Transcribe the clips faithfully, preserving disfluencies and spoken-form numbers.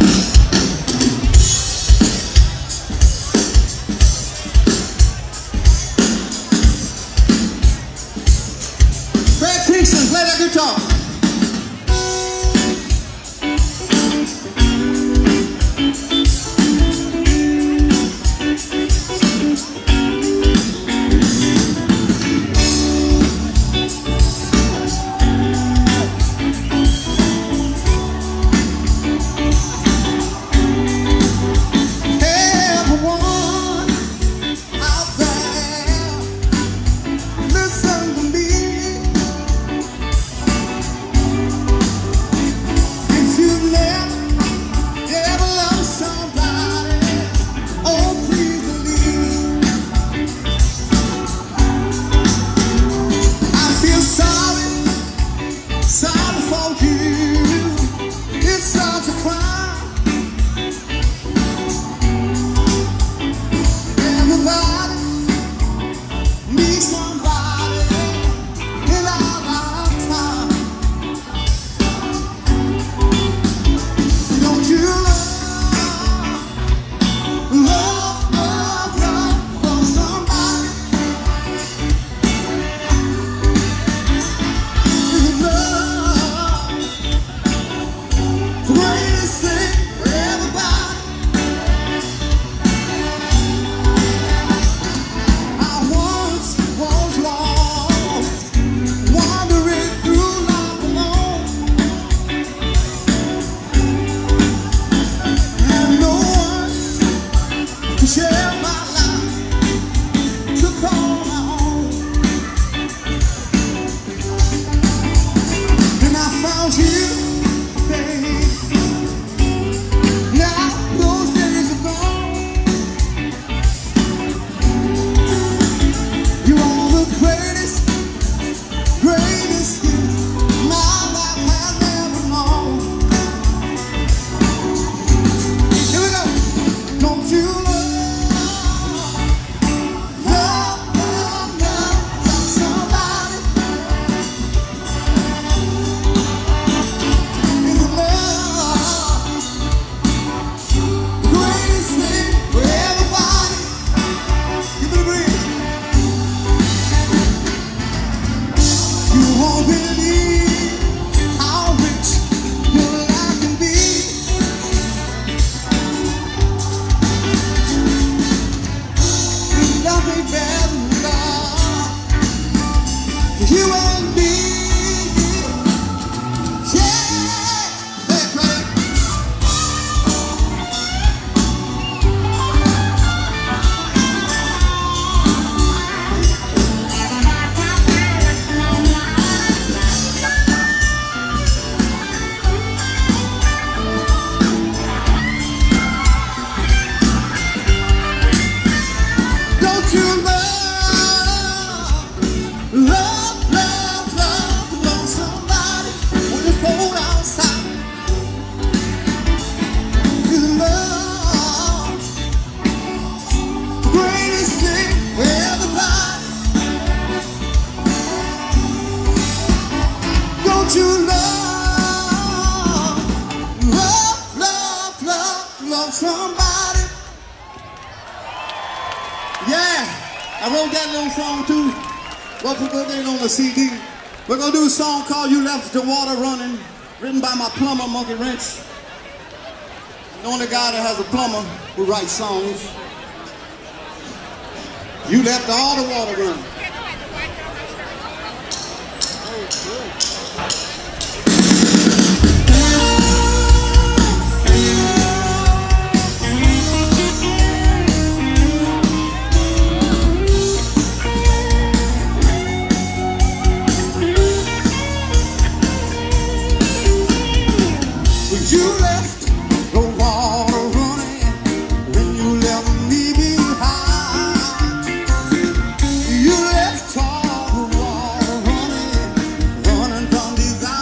Play that guitar. somebody. Yeah, I wrote that little song too. Well, put it on the C D. We're gonna do a song called "You Left the Water Running," written by my plumber, Monkey Wrench. The only guy that has a plumber who writes songs. You left all the water running. You left the water running when you left me behind. You left all the water running, running from desire.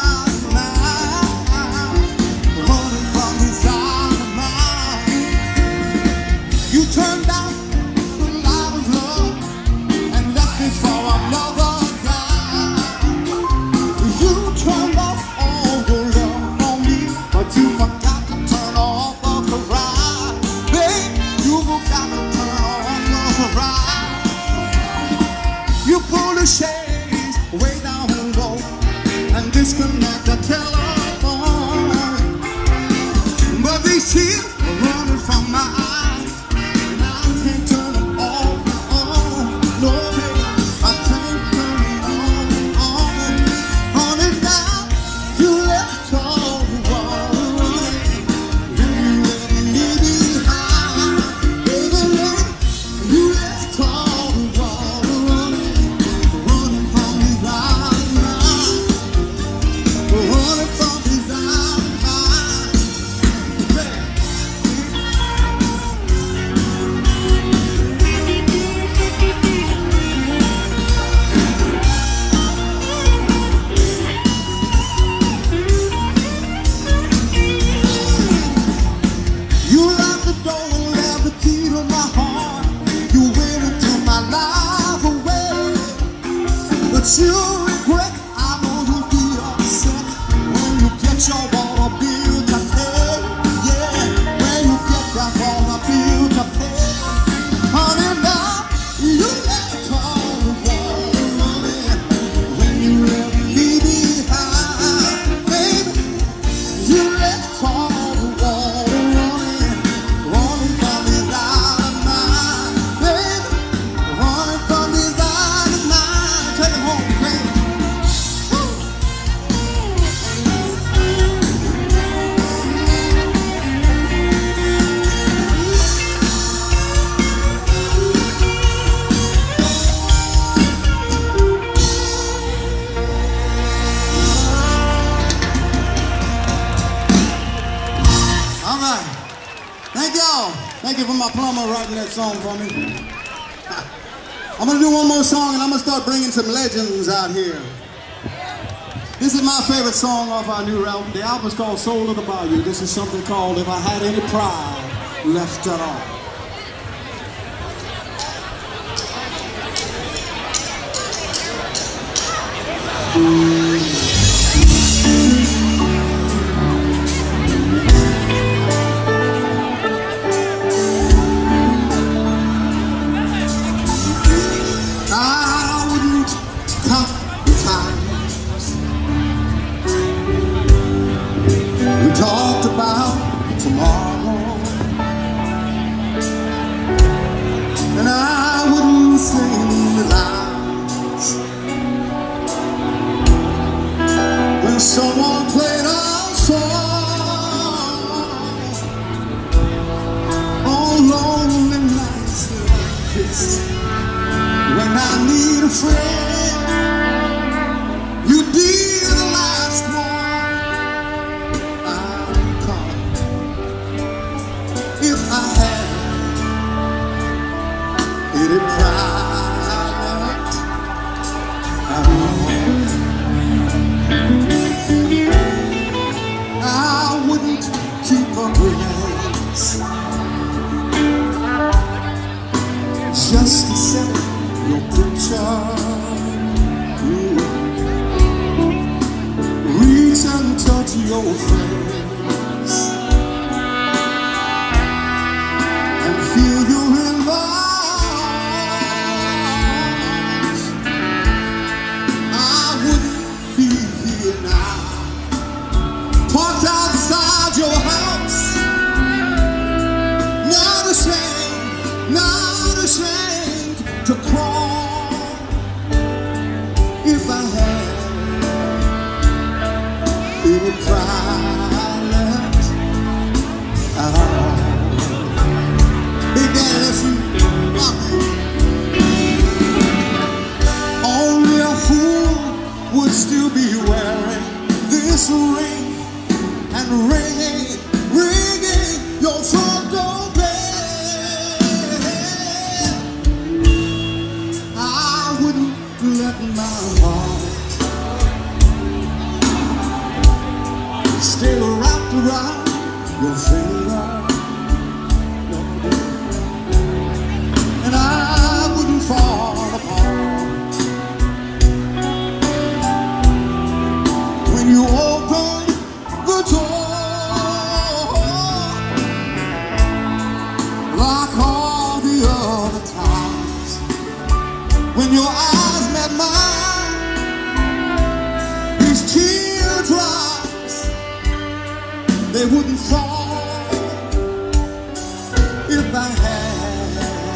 tears are running from my eyes, and I can't turn them off, on, no, baby, I can't turn them on, on, on and down. You left all the water running, then you left me behind, baby, you left all the water running, running from these eyes, running from these eyes. You locked the door and left the key to my heart. You went and took my life away, but you regret. I know you'll be upset when you get your water bill to pay. Yeah, when you get that water bill to pay. Honey, now you left all the water running when you left me behind, baby. You left all the water running, running from these eyes of mine, baby, running from these eyes of mine. Take it home, baby. All right. Thank y'all. Thank you for my plumber writing that song for me. I'm going to do one more song, and I'm going to start bringing some legends out here. This is my favorite song off our new album. The album is called Soul of the Bayou. This is something called If I Had Any Pride Left at All. I wouldn't count the times we talked about tomorrow, and I wouldn't sing the lines when someone played our song on lonely nights like this. When I need a friend, you'd be the last one I'd call. If I had any pride at all, I wouldn't keep up with us just to say your picture, mm. Reach and touch your face and feel you in my arms. I wouldn't be here now, parked outside your house, not ashamed, not ashamed to crawl. If I had any pride left at all. Big Daddy, that's you. Only a fool would still be wearing this ring and ringing, ringing your front door bell. Let my heart stay wrapped around your finger, and I wouldn't fall apart when you opened the door, like all the other times when your eyes met mine. These teardrops, they wouldn't fall. if I had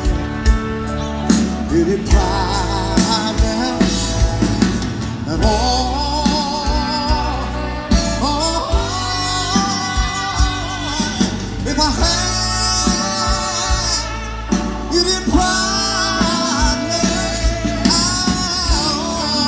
any pride at all. If I had any pride now,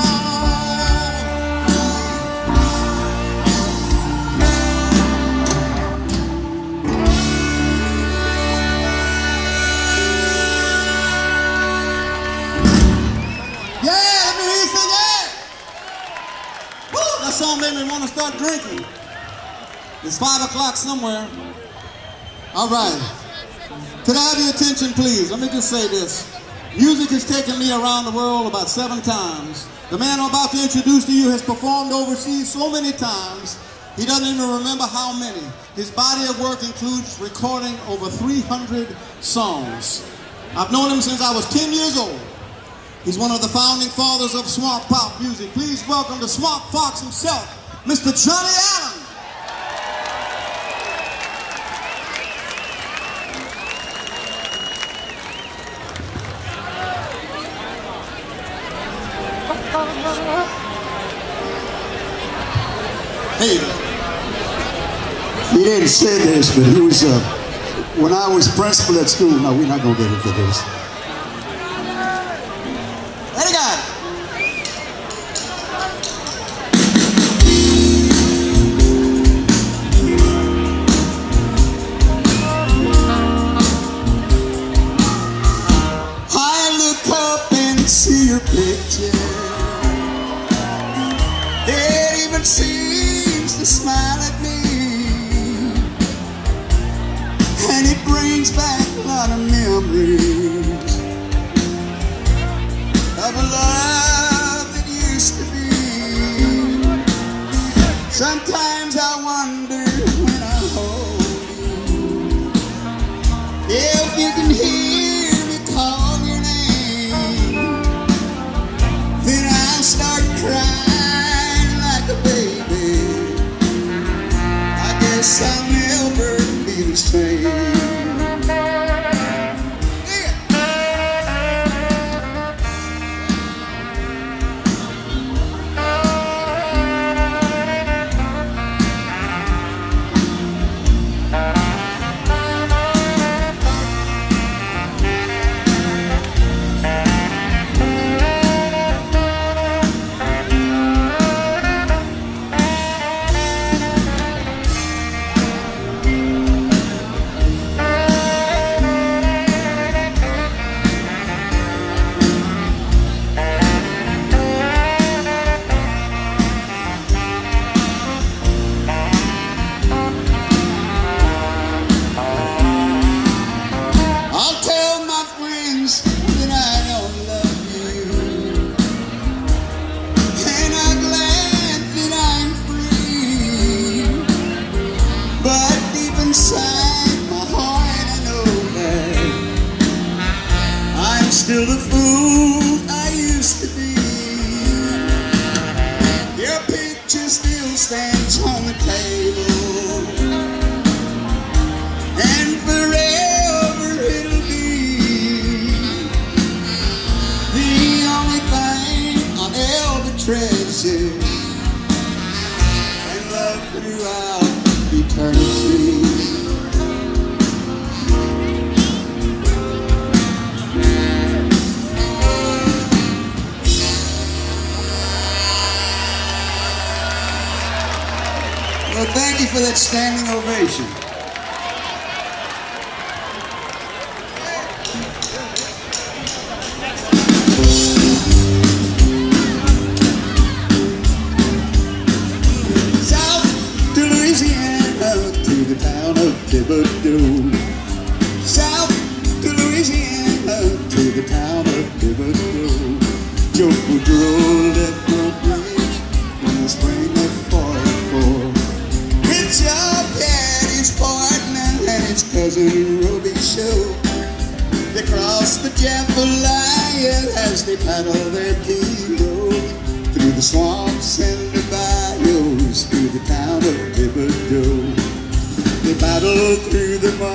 yeah, let me hear you say yeah. Woo, that song made me want to start drinking. It's five o'clock somewhere. All right. Could I have your attention, please? Let me just say this. Music has taken me around the world about seven times. The man I'm about to introduce to you has performed overseas so many times, he doesn't even remember how many. His body of work includes recording over three hundred songs. I've known him since I was ten years old. He's one of the founding fathers of swamp pop music. Please welcome the Swamp Fox himself, Mister Johnnie Allan. Hey, he didn't say this, but he was, uh, when I was principal at school, no, we're not going to get into this. Hey, guy. I look up and see your picture. It even seems to smile at me, and it brings back a lot of memories of a love that used to be. Sometimes I wonder when I hold you, if you can hear me call your name, then I start crying. Baby, I guess I'll never be the same. Still the fool I used to be. Your picture still stands on the table, and forever it'll be the only thing I'll ever treasure and love throughout eternity. Well, thank you for that standing ovation. South to Louisiana, to the town of Thibodeau. South to Louisiana, to the town of Thibodeau. Joe Boudreaux left the bridge in the spring of forty-four. Joe had his partner and his cousin Roby show. They crossed the Jambalaya as they paddled their pirogue through the swamps and the bayous, through the town of Thibodeau. They paddled through the bayous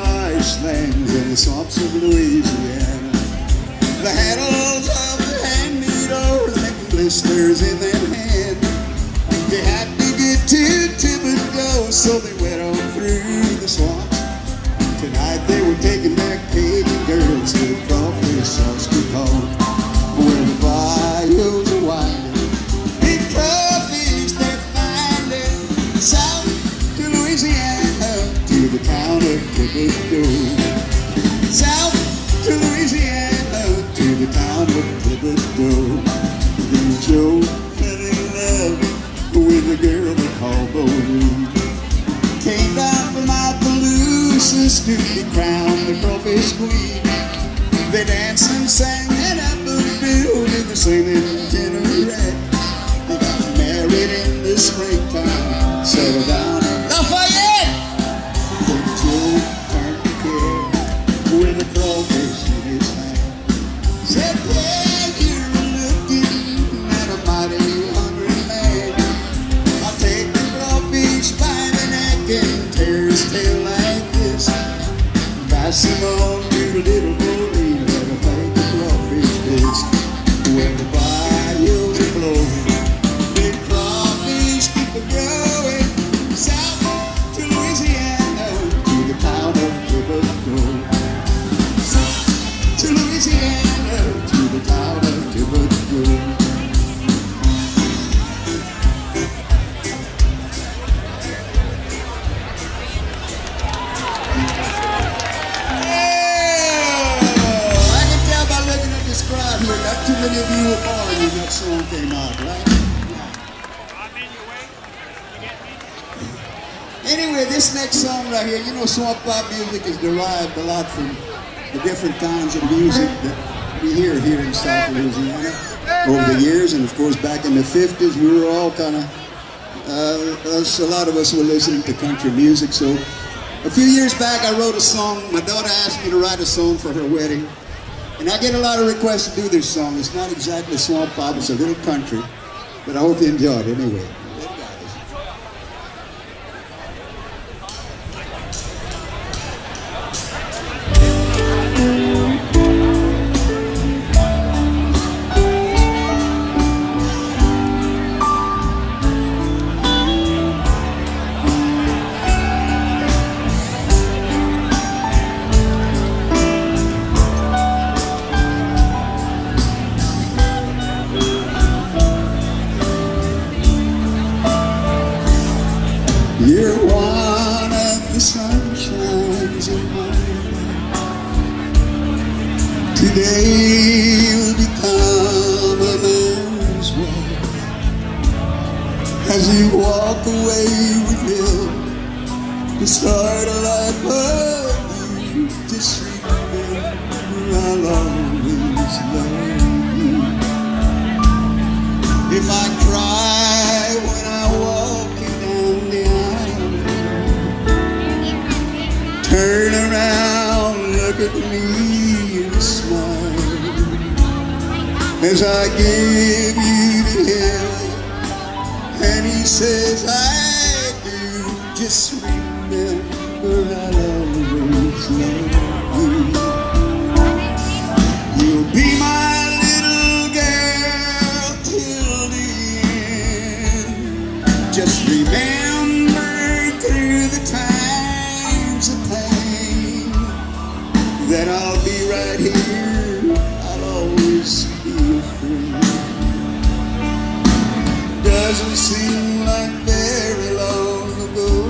marshlands and the swamps of Louisiana. The handles of the hand-me-doors making blisters in their hand. They had to get to Thibodeau, so they went on through the swamp. Tonight they were taking their Cajun girls to the crawfish sauce we call, where the bayous are winding. Big crawfish they're finding south to Louisiana, to the town of Thibodeau. South to Louisiana, to the town of Thibodeau. Then Joe fell in love with a girl they called Bodie. Came down from Appaloosa to be crowned the crawfish queen. They danced and sang in Appaloosa with the singing Tenderette. They got married in the springtime, settled down in Lafayette. Then Joe turned to care with a crawfish in his hand. Said, yeah, you're looking at a mighty hungry man. I'll take the crawfish by the neck and tear his tail like this. Pass him on to the little boy, let him make the crawfish fish. When the bayous are flowing, big crawfish keep a growing. South to Louisiana, to the town of Thibodeau. South to Louisiana, to the town of Thibodeau. Not too many of you were born when that song came out, right? I'm in your way. You get me? Anyway, this next song right here, you know, swamp pop music is derived a lot from the different kinds of music that we hear here in South Louisiana over the years. And of course, back in the fifties, we were all kind of, uh, us, a lot of us were listening to country music. So a few years back, I wrote a song. My daughter asked me to write a song for her wedding. And I get a lot of requests to do this song. It's not exactly swamp pop, it's a little country. But I hope you enjoy it anyway. You're one of the sunshines of my life. Today will become a man's wife. As you walk away with him to start a life of you, just remember I'll always love you. If I cry when I walk you down the aisle, turn around, look at me and smile. As I give you to him and he says I do, just remember I'll always love you. You'll be my little girl till the end. Just remember through the times of pain that I'll be right here, I'll always be your friend. Doesn't seem like very long ago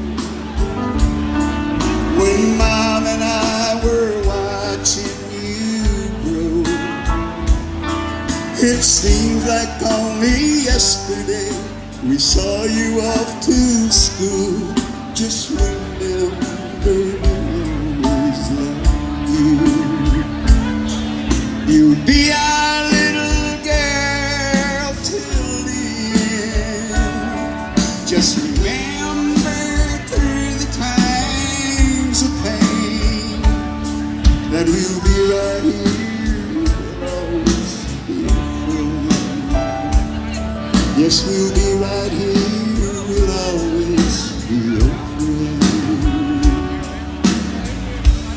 when Mom and I were watching you grow. It seems like only yesterday we saw you off to school. Just remember we'll always love you. You'll be our little girl till the end. Just remember through the times of pain that we'll be right here, we'll always be friends. Yes, we'll be right here, we'll always be your friend.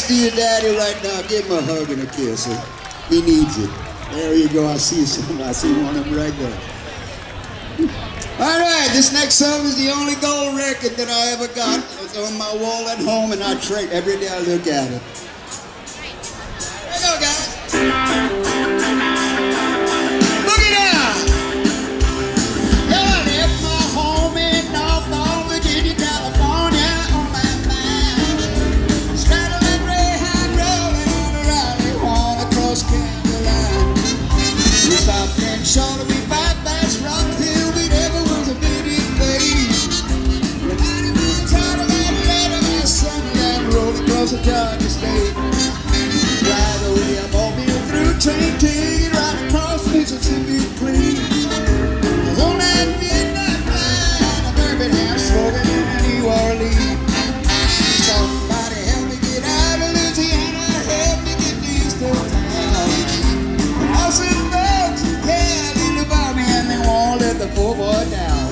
to your daddy right now. Give him a hug and a kiss. He needs it. There you go. I see some. I see one of them right there. All right, this next song is the only gold record that I ever got. It's on my wall at home, and I trade every day I look at it. Here we go, guys. Boogie down. Yeah, I left my home in Norfolk, Virginia, California on my mind. Straddling Greyhound rolling on the Raleigh, one across Carolina. We stopped in short of me bypass Rock Hill. We never was a bitty place. When I was tired of that lead of my sunlight rolling across the Georgia state. Right away, I bought me a through train ticket right across Mississippi Plain. I was on that midnight line, a bourbon house smoking in New Orleans. Somebody help me get out of Louisiana, help me get east of town. I said, folks, yeah, they knew about me and they won't let the poor boy down.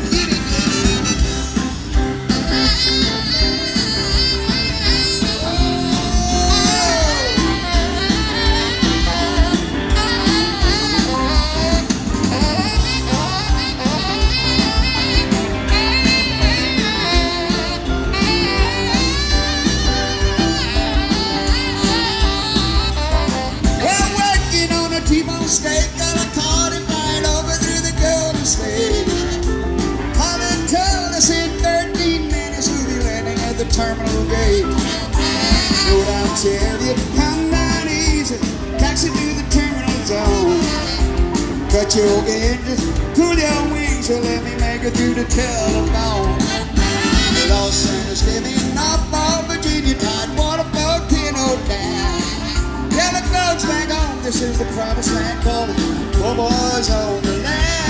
State got a card and flying over through the Golden State. Hulin told us in thirteen minutes we'll be landing at the terminal gate. Slow down, tell you, come down easy, taxi to the terminal zone. Cut your engines, cool your wings, so let me make it through the telephone. Los Angeles, living Norfolk, Virginia, Tidewater, volcano down. Tell the folks back home, this is the promised land calling poor boys on the land.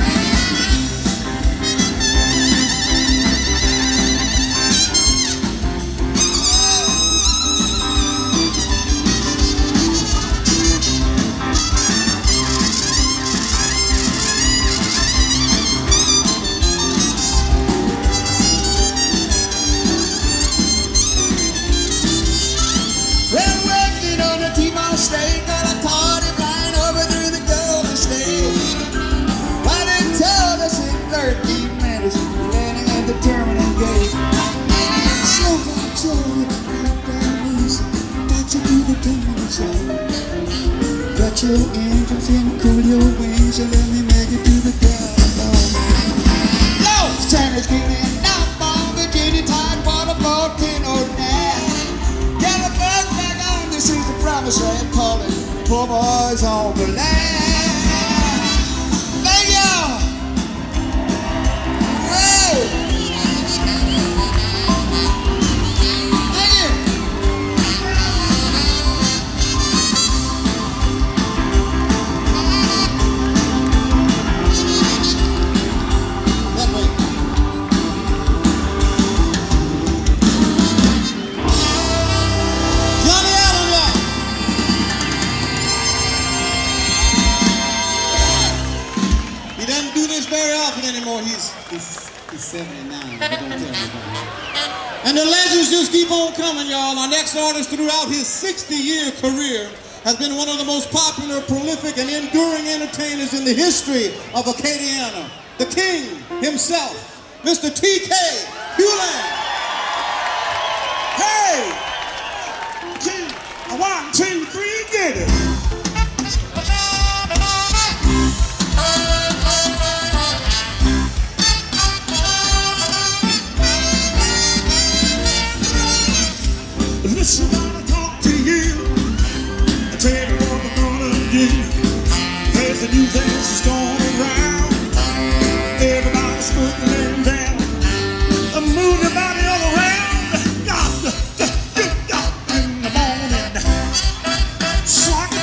State got a party flying over through the Golden State. Well, they told us in thirteen minutes we're landing at the terminal gate. Slow down, slow down, easy, got you to the terminal zone. Got your engines and cool your wings and let me make it to the telephone. Los Angeles, giving Norfolk, Virginia, Tidewater, volcano down. Get the fuck back on, this is the promised land calling poor boys on the land. Thank y'all. Hey. Thank you. That way. Johnnie Allan, y'all. He doesn't do this very often anymore. He's he's, he's seventy-nine. But don't tell anybody. And the legends just keep on coming, y'all. Our next artist throughout his sixty-year career has been one of the most popular, prolific, and enduring entertainers in the history of Acadiana. The king himself, Mister T K Hulin. Hey! Two, one, two, three, get it! Listen, I'm gonna talk to you. I tell you what I'm gonna do. There's a new thing that's going around. Everybody's putting down. I'm moving everybody all around. God, God, God, in the morning. So I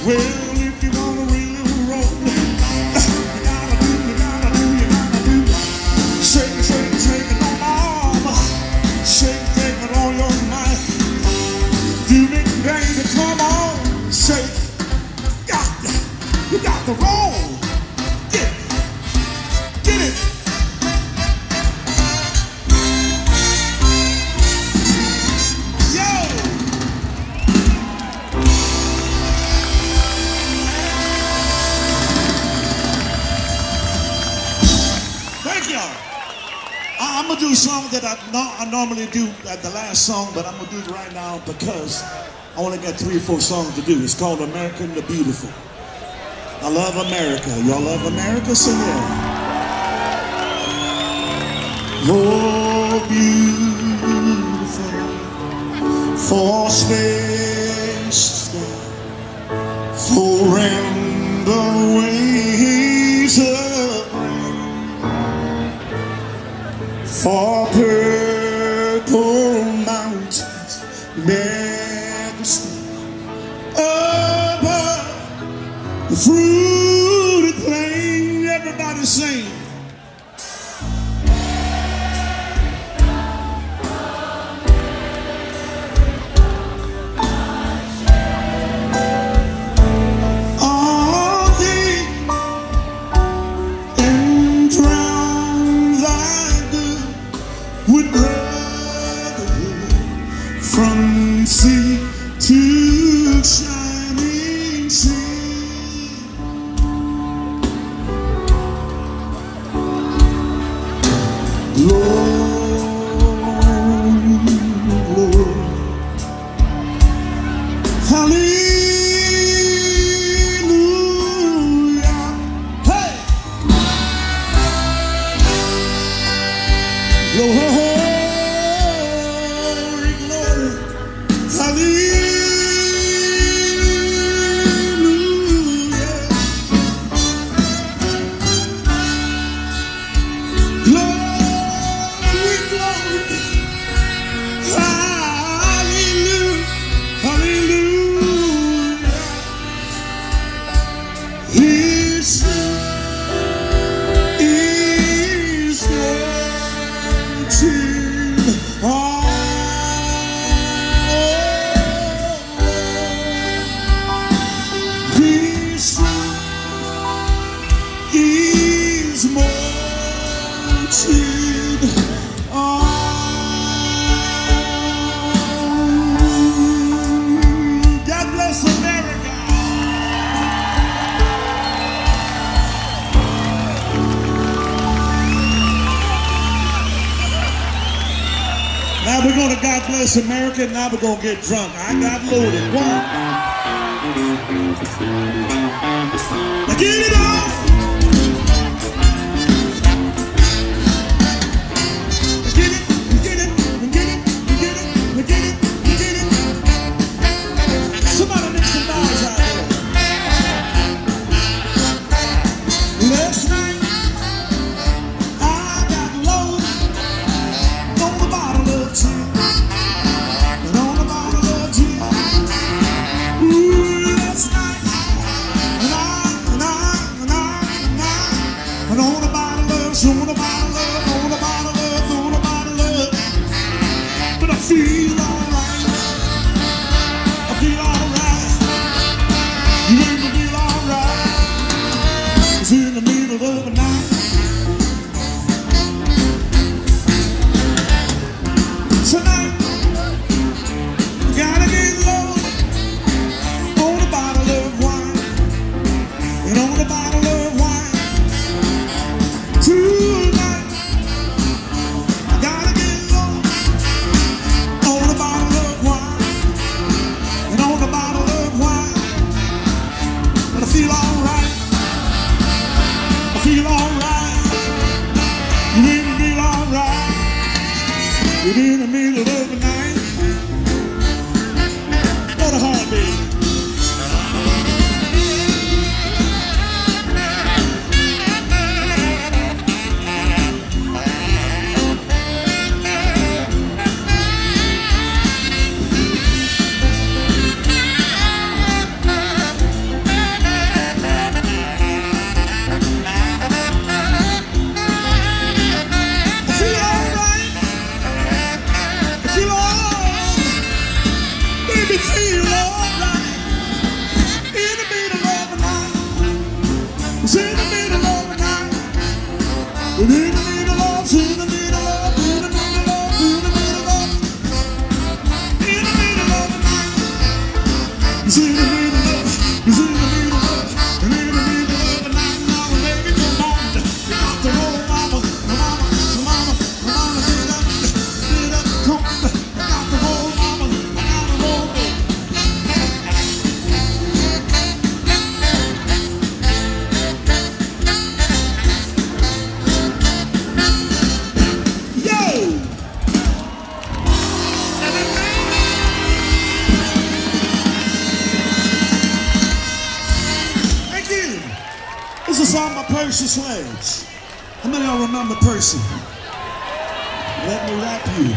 Well, if you wanna really roll, you gotta do, you gotta do, you gotta do. Shake it, shake it, shake it on my arm. Shake, shake it on your mic. Do me, baby, come on. Shake. Got it. You got the roll. Get it. Get it. Yo. Thank y'all. I'm gonna do a song that I, no, I normally do at the last song, but I'm gonna do it right now because I only got three or four songs to do. It's called American the Beautiful. I love America. Y'all love America? So yeah. Oh, beautiful for space, for rainbow waves of rain, for purple mountains, majesty above the fruited plain. Everybody sing. All the entrance I do would brotherhood from sea to shining sea. Lord, Lord, hallelujah, hey, glory, glory, hallelujah, glory. Now we're going to God Bless America. Now we're going to get drunk. I got loaded. One. Now get it off. Get it, get it, get it, get it, get it, get it. Somebody make some noise out there. Last night I got loaded on the bottle of gin, and on the bottle of gin. Ooh, last night, and I, and I, and I, and I, and on the bottle of, on the bottle of, on the bottle of, on the bottle of. But I feel alright, I feel alright. You make me feel alright. It's in the middle of the night. Tonight, gotta get low on a bottle of wine, and on a bottle of wine. Tonight, gotta get low on a bottle of wine, and on a bottle of wine. But I feel alright, I feel alright. You make me feel alright. You're in the middle of the night. What a heartbeat. Percy Sledge. How many of y'all remember Percy? Let me rap you.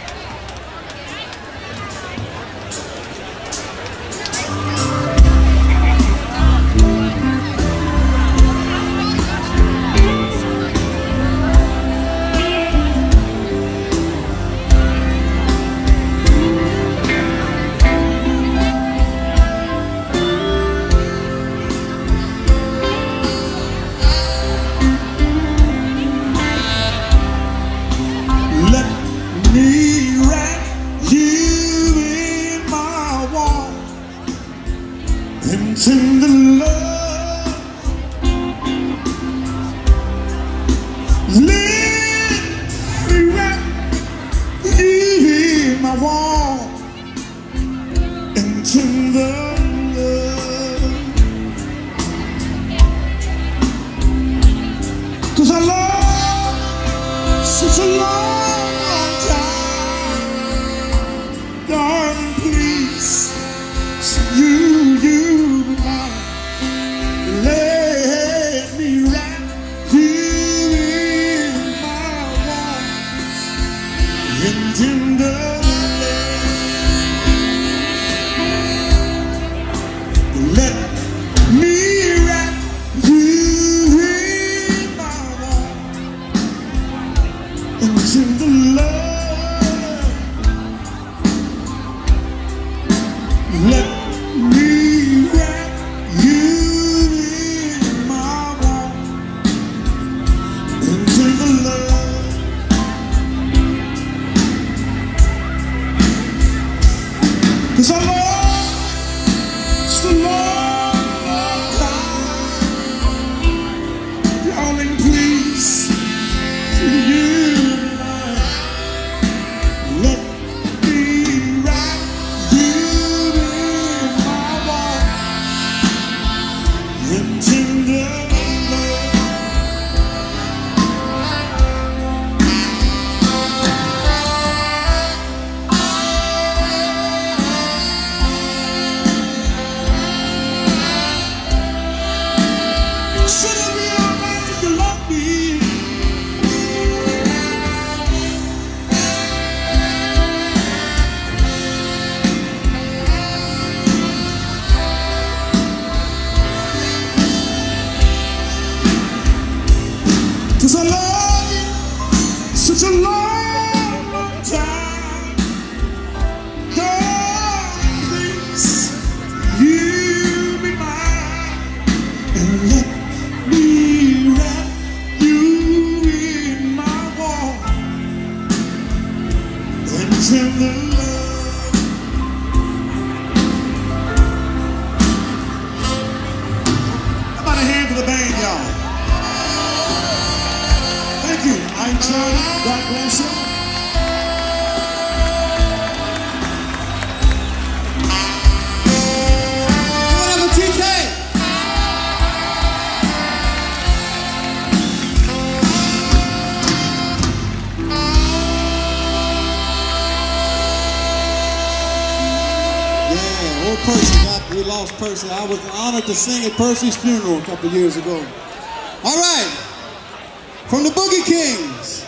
Percy. I was honored to sing at Percy's funeral a couple years ago. All right, from the Boogie Kings.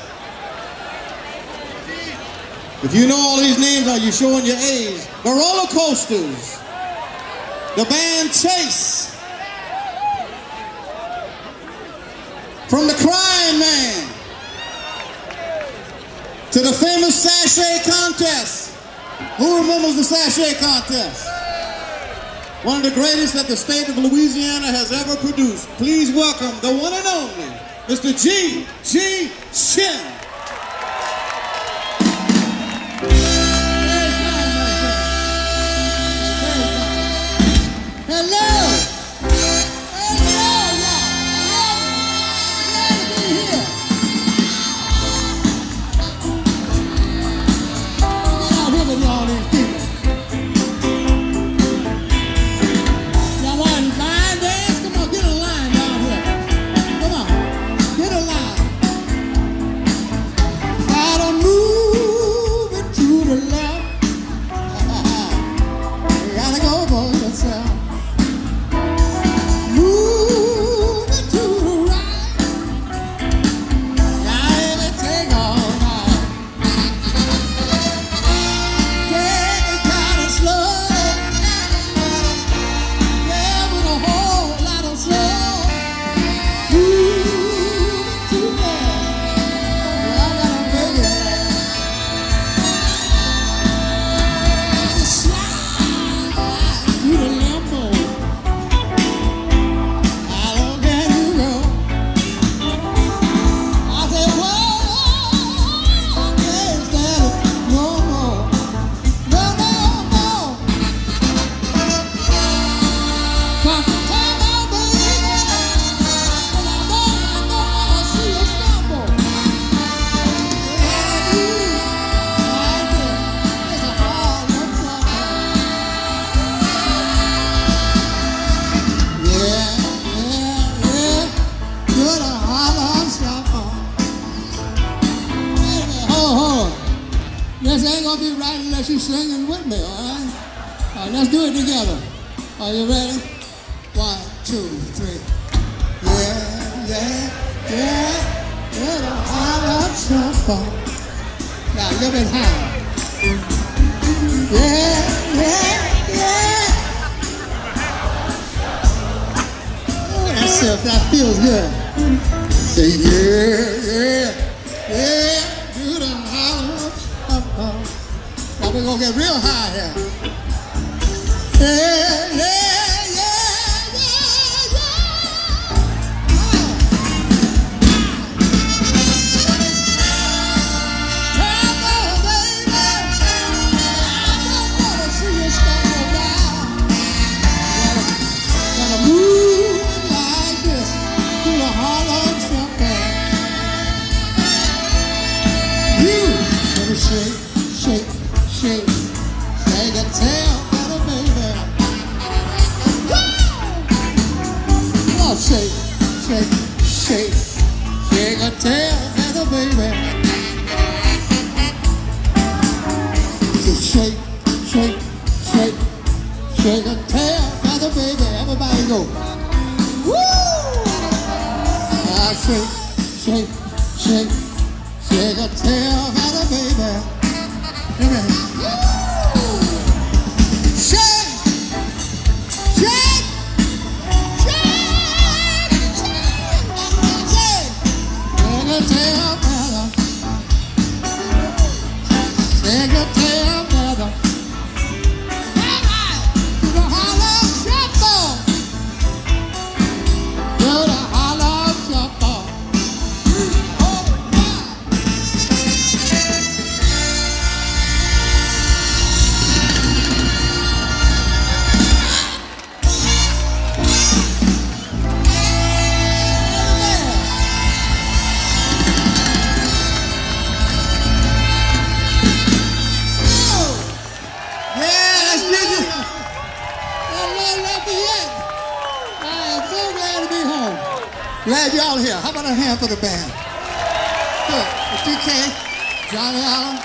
If you know all these names, are you showing your age? The Roller Coasters, the band Chase, from the Crying Man to the famous Sachet Contest. Who remembers the Sachet Contest? One of the greatest that the state of Louisiana has ever produced. Please welcome the one and only, Mister G G Shinn. guess you're singing with me, all right? All right, let's do it together. Are you ready? One, two, three. Yeah, yeah, yeah. Little high up trouble. Now, a little bit higher. Yeah, yeah, yeah. Oh, that's it. That feels good. Say yeah, yeah, yeah. Do the high up trouble. Now we're gonna get real high here. Yeah, yeah. Shake, shake, shake, shake a tail for the baby. Woo! Come on, shake, shake, shake, shake a tail for the baby. So shake, shake, shake, shake a tail for the baby. Everybody go. Woo! Ah, shake, shake, shake, shake a tail for the baby. Amen. Shake, shake, shake, shake, shake a tail feather. Shake a tail feather. To the hollow shuffle. To the hollow shuffle. Glad y'all here. How about a hand for the band? Good. D K, Johnnie Allan.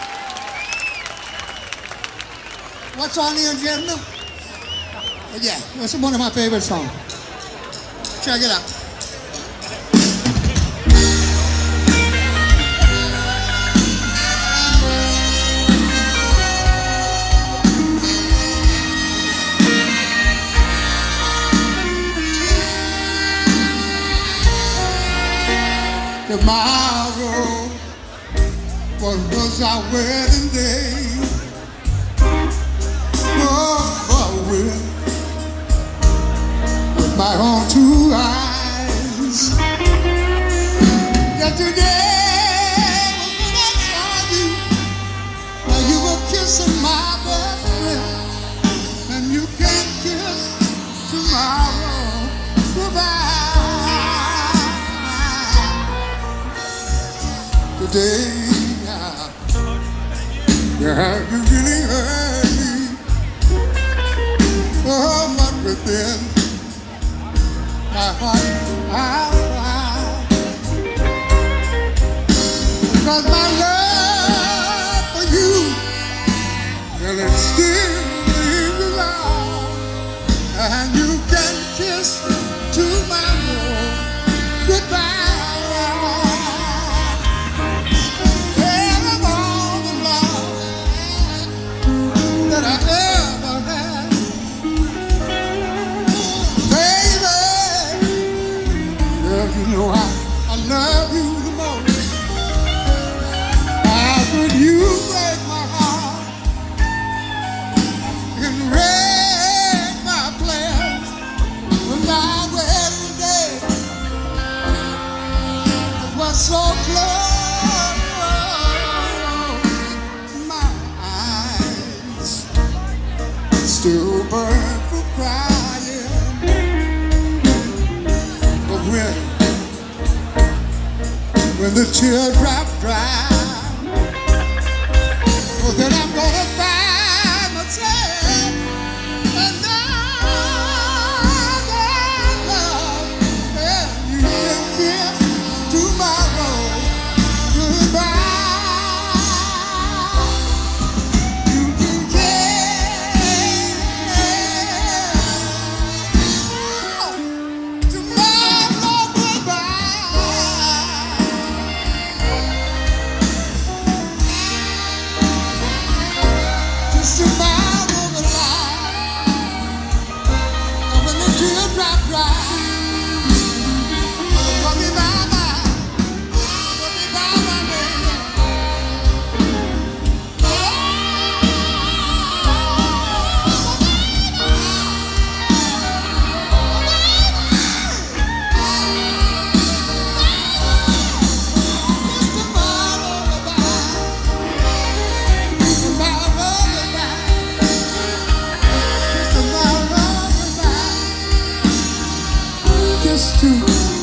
What's on the agenda? Uh, yeah, it's one of my favorite songs. Check it out. Tomorrow was, was our wedding day. Oh, oh, with, with my own two eyes. Yesterday when I saw you, now you were kissing my best friend, and you can't kiss tomorrow. Goodbye. Today, yeah, you really hurt me. Oh, but within my heart, I cry. Because my love for you, well, it's still in your love. And you can kiss tomorrow goodbye. You know I, I love you the most. How could you break my heart and wreck my plans when my wedding day was so close? My eyes still burn for crying. But when When the teardrop dry, oh, then I'm gonna find myself another love. And you can kiss tomorrow goodbye. You can drop dry. Put me by my, put me by my baby. Just to,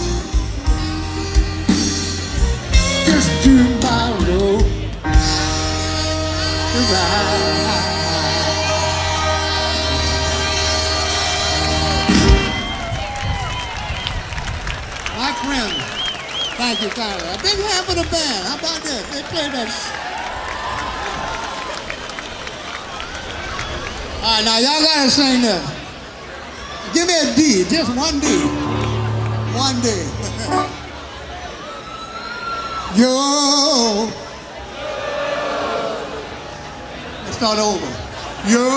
just tomorrow, goodbye. My friend, thank you kindly. A big hand for the band. How about this? They play that. All right, now y'all gotta sing this. Give me a D, just one D. One D. Yo. Let's start over. Yo.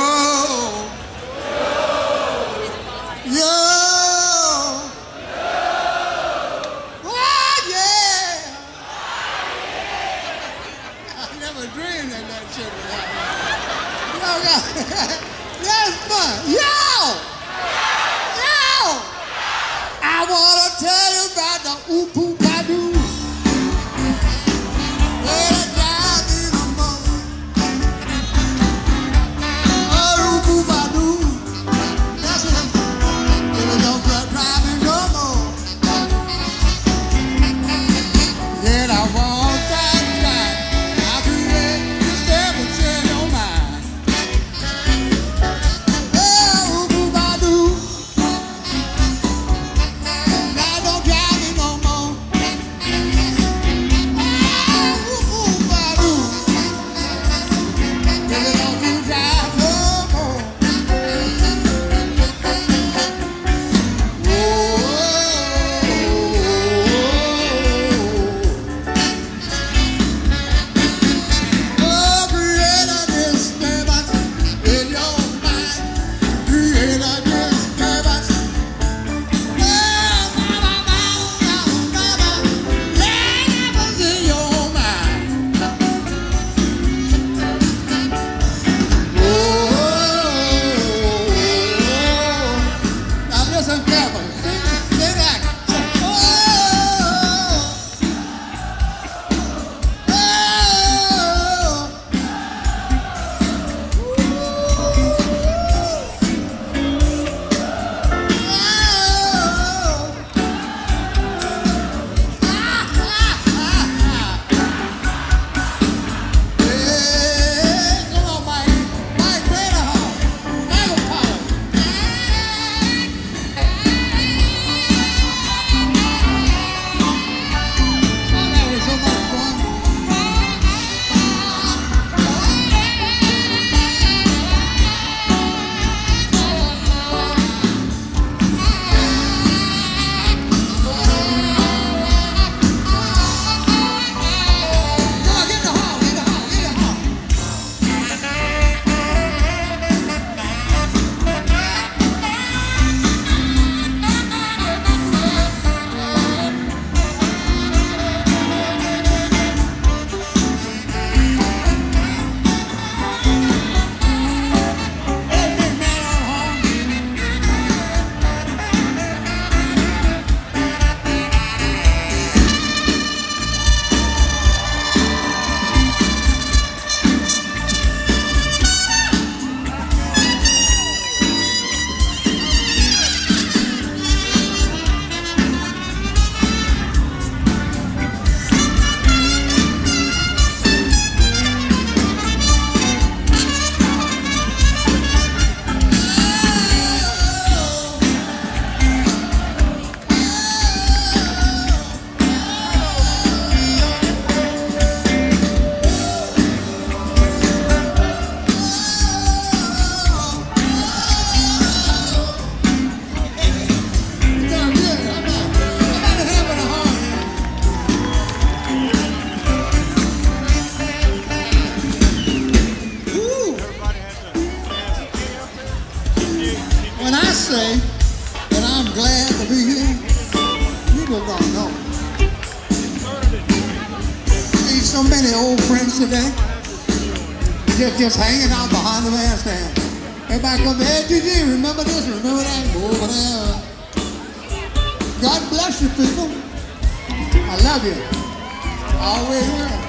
Yo. Oh, yeah. I never dreamed that that shit would happen. That's fun. Yo. I wanna tell you about the oopoo badoo. Well, it drives me no more. Oh, oopoo badoo. That's it. It don't drive me no more. Then I want that right. I'll be ready to step and change your mind. Oh, oopoo badoo. so many old friends today. Just, just hanging out behind the bandstand. Everybody come, hey, G G, remember this, remember that, go over there. God bless you, people. I love you. I always will.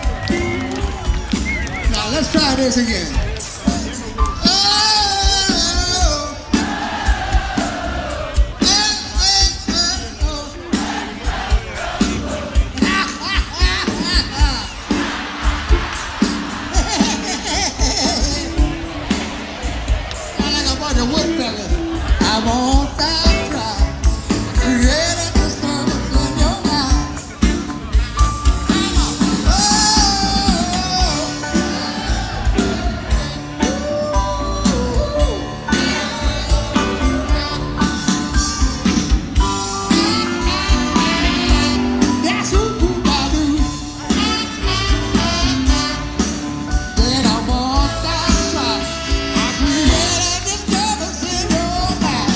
Now, let's try this again. I won't die try. Create a disturbance in your mind. Oh, that's who I do. Then I won't die try. I create a disturbance in your mind.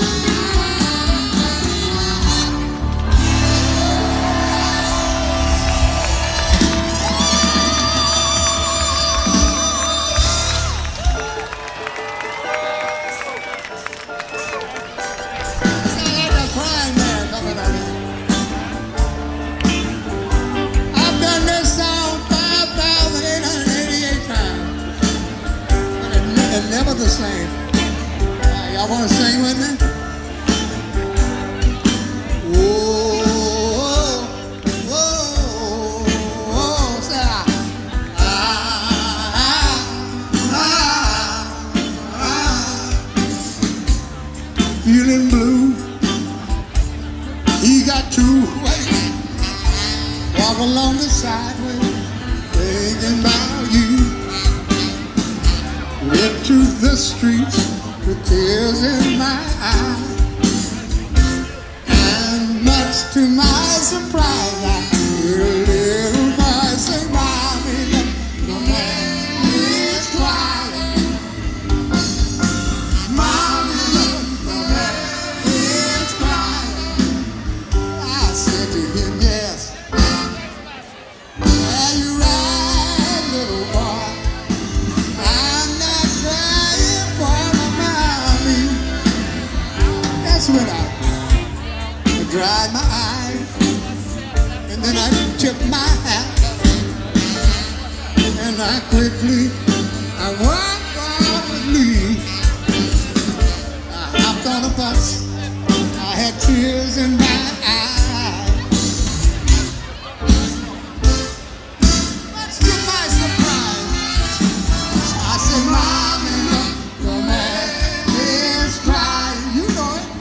I've done this song five thousand eight hundred eighty-eight times, but it, it's never the same. Uh, y'all want to sing with me? Whoa, whoa, whoa, say ah, ah, ah, ah. Feeling blue. He got two ways. Walk along the sideway, thinking about you. Went to the streets with tears in my eyes, and much to my surprise, I hear a little voice say, "Mommy, the man is crying. Mommy, the man is crying." I said to him, "Yes, are you right, little boy? I'm not crying for my mommy." That's when I, I dried my eyes, and then I took my hat, and I quickly, I walked off with me. I hopped on a bus. I had tears in my eyes. Much to my surprise, I said, "Mommy, look, the man is crying." You know it.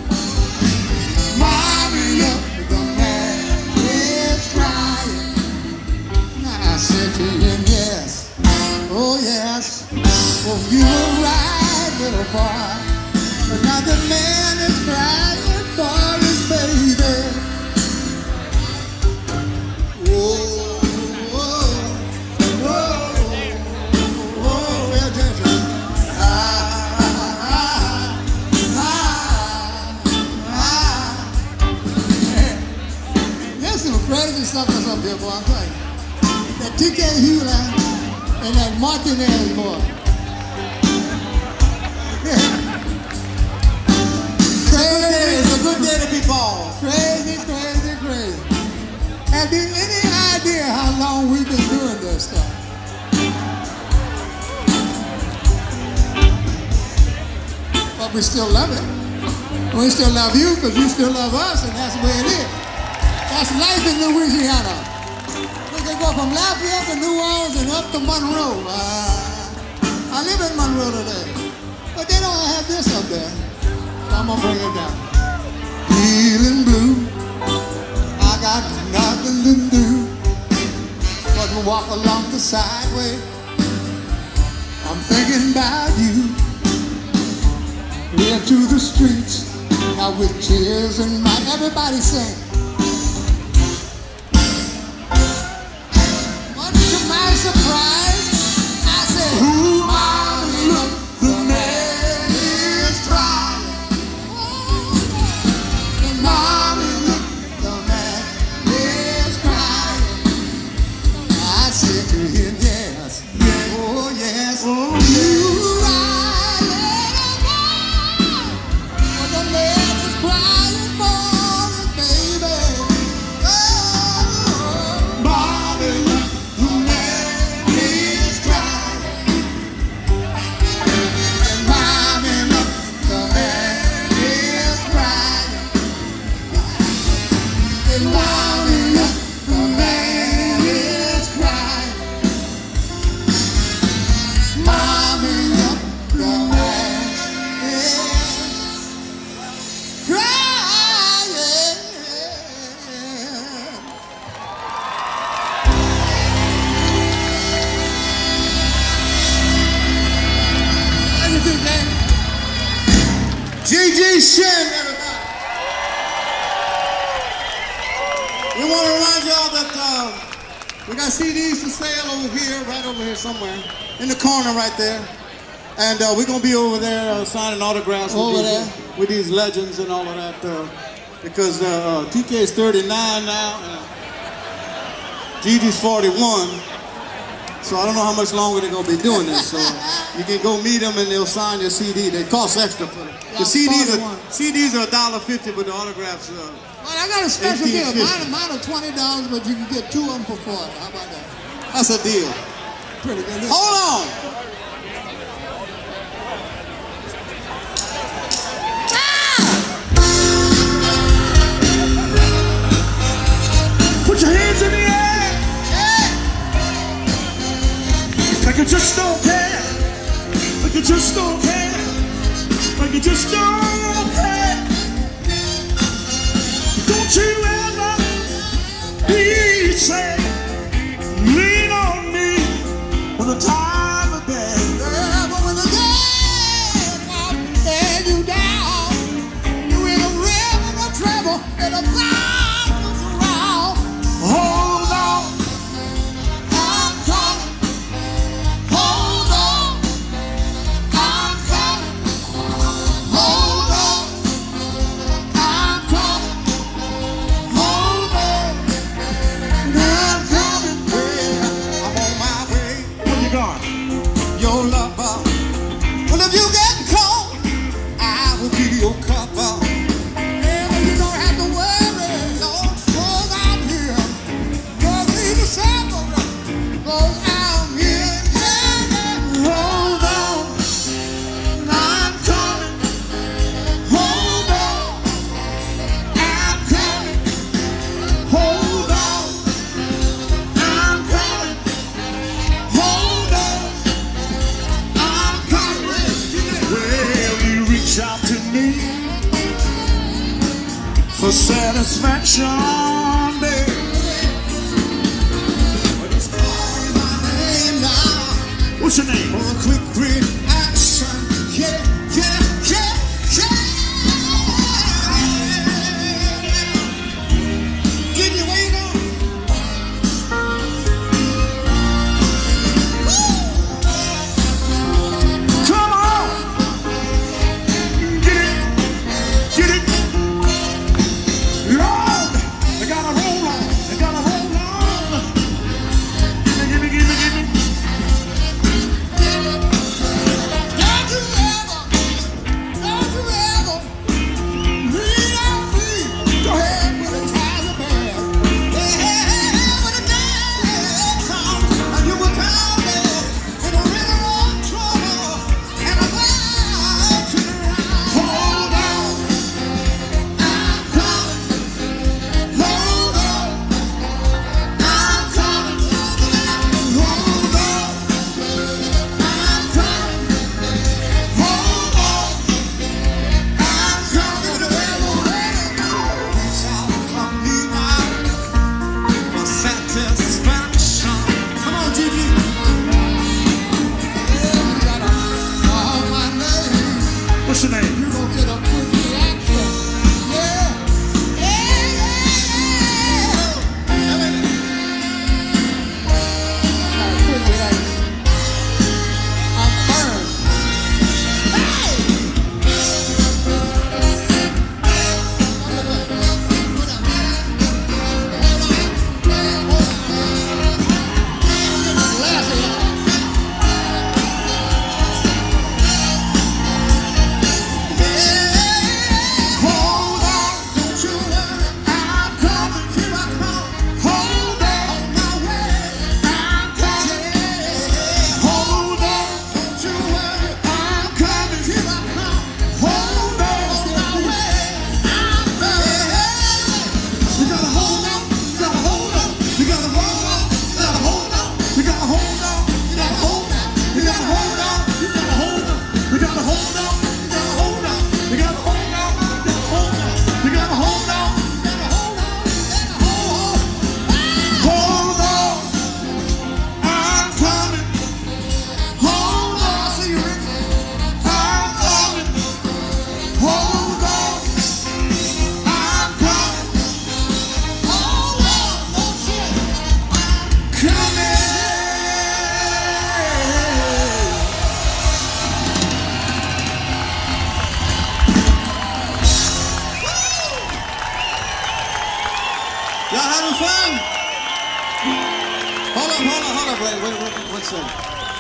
"Mommy, look, the man is crying." Now I said to him, "Yes, oh yes, oh you were right, little boy. But now the man is crying for his baby." Whoa, whoa, whoa, whoa, pay attention. Ah, ah, ah, ah. There's some crazy stuff that's up here, boy, I'm telling you. That T K Hulin and that Martinez boy. Crazy, it's a good day to be born. Crazy, crazy, crazy. Have you any idea how long we've been doing this stuff? But we still love it. We still love you because you still love us, and that's the way it is. That's life in Louisiana. We can go from Lafayette to New Orleans and up to Monroe. Uh, I live in Monroe today, but they don't have this up there. So I'm gonna bring it down. Feeling blue, I got nothing to do but to walk along the sideway. I'm thinking about you. Here to the streets, now with tears in my, everybody sing. Much to my surprise, I said, "Ooh, mommy, look, the man is crying. And mommy, look, the man is crying." I crying for it, baby. Oh, Bobby, the man is crying. And Bobby, the man is crying. And Bobby, the man is crying. Bobby, the man is crying. G G Shinn, everybody. We want to remind y'all that uh, we got C Ds for sale over here, right over here somewhere, in the corner right there. And uh, we're going to be over there uh, signing autographs with, Over these, there? with these legends and all of that. Uh, because uh, uh, T K is thirty-nine now, and Gigi's forty-one. So I don't know how much longer they're going to be doing this. So you can go meet them and they'll sign your C D. They cost extra for it. The C Ds are C Ds are a dollar fifty, but the autographs are. Well, I got a special deal. eighteen fifty. Mine, mine are twenty dollars, but you can get two of them for forty. How about that? That's a deal. Pretty good. Hold on. Put your hands in the air. Like you just don't care. Like you just don't care. Like you just don't care. Don't you ever be sad. Lean on me when the time of day. Yeah, but when the day comes and you down, you in a real in a trouble and a problems around. Hold on. I'm coming. Hold on. I'm coming. Hold on. I'm coming. Hold on. I'm coming. I'm on my way. Where you going? Your lover. Well, if you get cold, I will be your cover. Yeah, but you don't have to worry. No, 'cause I'm here. 'Cause he's a shepherd. 'Cause I'm here. Yeah, yeah. Hold on. I'm coming. Hold on. I'm coming. Hold on. I'm coming. Hold on. I'm coming. Well, you reach out to me for satisfaction, babe. But it's calling my name now. What's your name? For a quick reaction. Yeah, yeah, yeah, yeah. Get your weight on. Come on! Get it! Get it! Lord! They gotta roll on! They gotta roll on! Gimme, gimme, gimme, gimme! Y'all having fun? Hold up, hold up, hold up, wait, wait, wait, one second.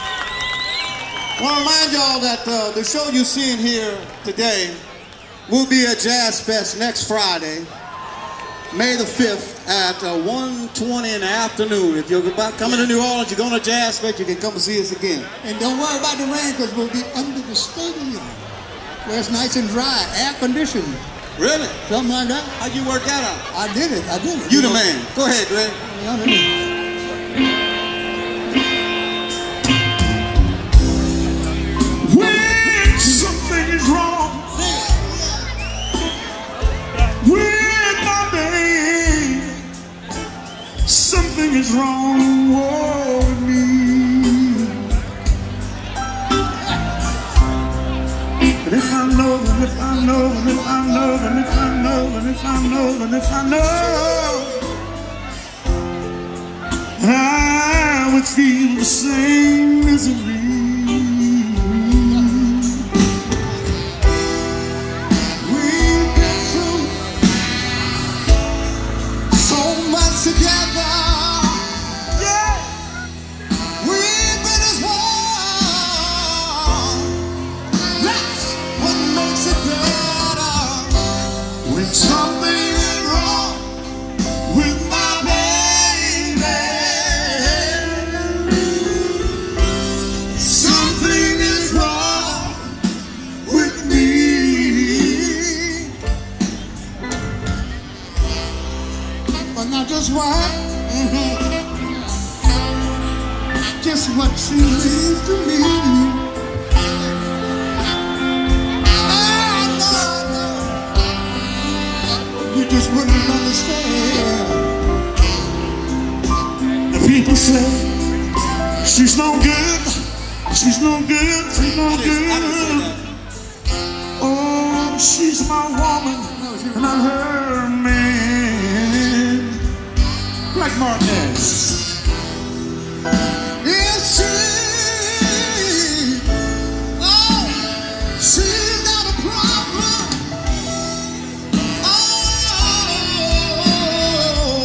I want to remind y'all that uh, the show you're seeing here today will be at Jazz Fest next Friday, May the fifth at uh, one twenty in the afternoon. If you're about coming to New Orleans, you're going to Jazz Fest, you can come and see us again. And don't worry about the rain, because we'll be under the stadium, where it's nice and dry, air conditioned. Really? Something like that. How'd you work that out? I did it, I did it. You the man. Go ahead, Greg. When something is wrong with my baby, something is wrong with me. But if I know, and if I know, and if I know, and if I know, and if I know, and if I know, I would feel the same misery. We've been through so much together. Yeah. We've been as one. That's what makes it better. When something is wrong with my baby, something is wrong with me. But not just what, just what she means to me. Oh, no, no. You just wouldn't understand. The people say she's no good, she's no good, she's no good. Oh, she's my woman and I'm her man. Gregg Martinez. Is she? Oh, she's got a problem. Oh,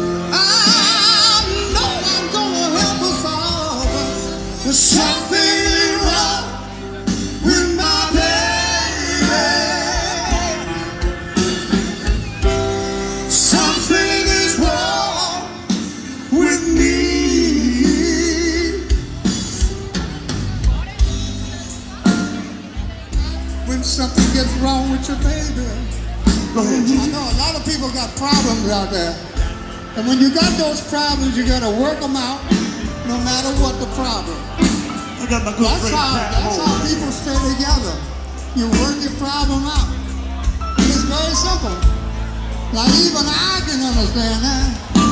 I know I'm gonna help her solve it. There's something wrong with my baby. Something is wrong with me. When something gets wrong with your baby. Go ahead, I Gigi. know a lot of people got problems out there. And when you got those problems, you gotta work them out, no matter what the problem. I got my good That's friend how, Pat that's how Moore. people stay together. You work your problem out. It's very simple. Like even I can understand that.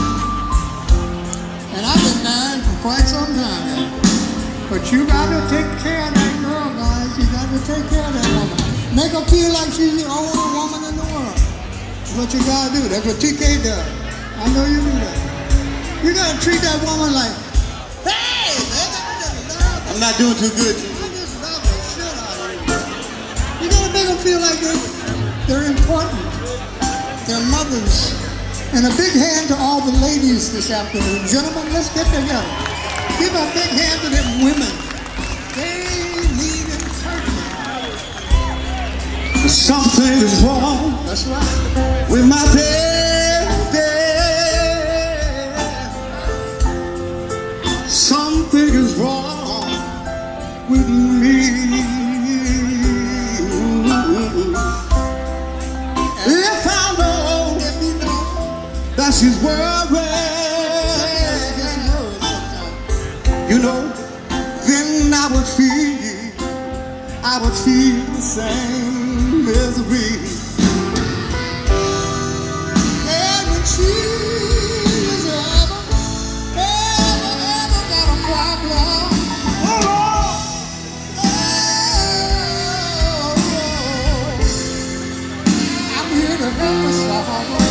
And I've been married for quite some time now. But you gotta take care of that girl, guys. You gotta take care of that woman. Make her feel like she's the only woman in the world. That's what you gotta do. That's what T K does. I know you do that. You gotta treat that woman like, hey, man, I just love her. I'm not doing too good. I just love the shit out of you. You gotta make them feel like they're, they're important. They're mothers. And a big hand to all the ladies this afternoon. Gentlemen, let's get together. Give a big hand to them women. They need encouragement. Something is wrong That's right. with my baby. Something is wrong with me. If I know, If you know, that she's worried, just worried sometimes. you know, then I would feel, I would feel the same misery. And when she's ever, ever, ever got a problem, Oh, oh, I'm here to help her solve it.